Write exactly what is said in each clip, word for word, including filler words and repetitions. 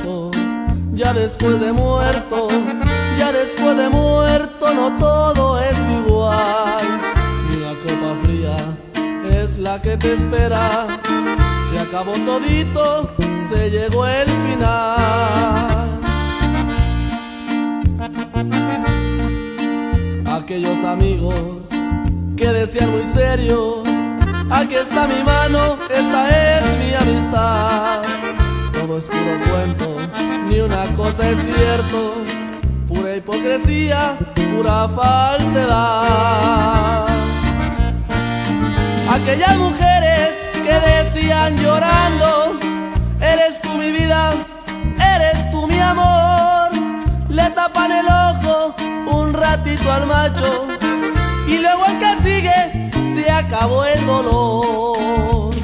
muerto, ya después de muerto, ya después de muerto no todo es igual. Y una copa fría es la que te espera. Se acabó todito, se llegó el final. Aquellos amigos que decían muy serios: aquí está mi mano, esta es mi amistad. Todo es puro cuento, ni una cosa es cierto, pura hipocresía, pura falsedad. Aquellas mujeres que decían llorando: eres tú mi vida, eres tú mi amor, le tapan el ojo un ratito al macho y luego el que sigue se acabó el dolor.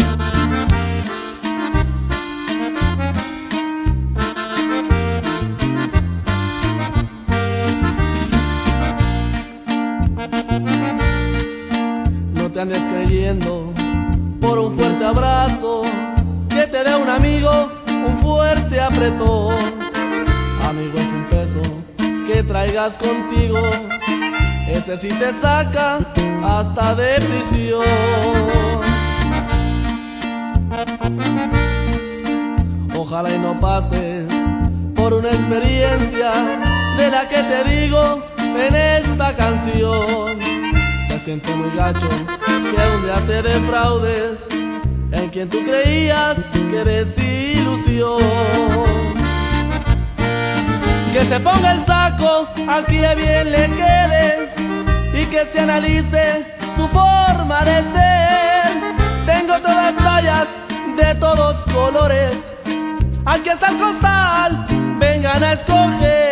No te andes creyendo por un fuerte abrazo que te dé un amigo, un fuerte apretón. Amigo es un peso que traigas contigo, ese sí te saca hasta de prisión. Ojalá y no pases por una experiencia de la que te digo en esta canción. Se siente muy gacho que un día te defraudes en quien tú creías, que desilusión. Que se ponga el saco al que bien le quede y que se analice su forma de ser. Tengo todas tallas de todos colores, aquí está el costal, vengan a escoger.